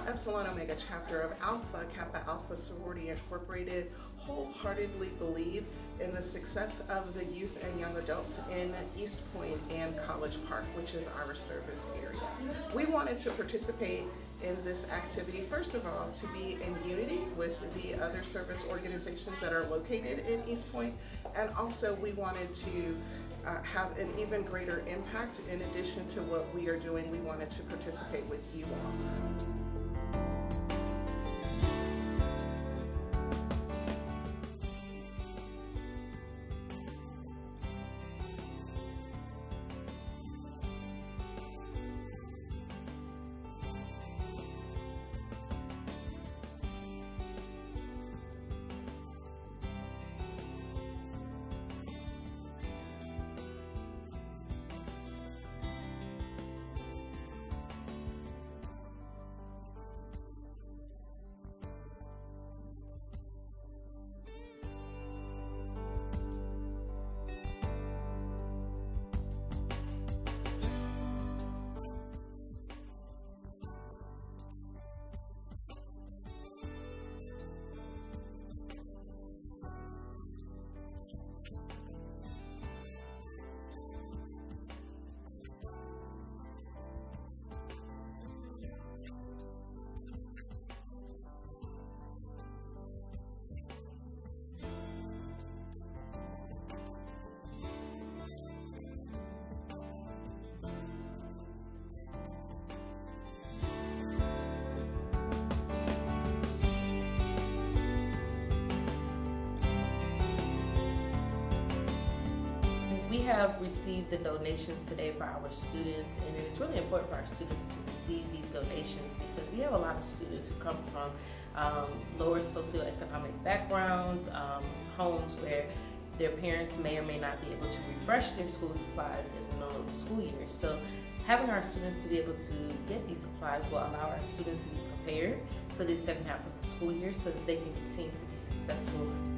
Epsilon Omega chapter of Alpha Kappa Alpha Sorority Incorporated wholeheartedly believe in the success of the youth and young adults in East Point and College Park, which is our service area. We wanted to participate in this activity, first of all, to be in unity with the other service organizations that are located in East Point, and also we wanted to have an even greater impact. In addition to what we are doing, we wanted to participate with you all. We have received the donations today for our students, and it is really important for our students to receive these donations because we have a lot of students who come from lower socioeconomic backgrounds, homes where their parents may or may not be able to refresh their school supplies in the middle of the school year. So having our students to be able to get these supplies will allow our students to be prepared for the second half of the school year so that they can continue to be successful